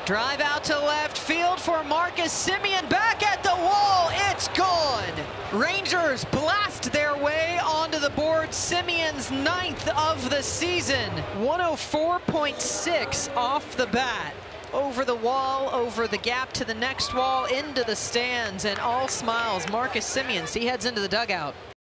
Drive out to left field for Marcus Semien. Back at the wall. It's gone. Rangers blast their way onto the board. Semien's 9th of the season. 104.6 off the bat. Over the wall, over the gap to the next wall, into the stands, and all smiles. Marcus Semien, he heads into the dugout.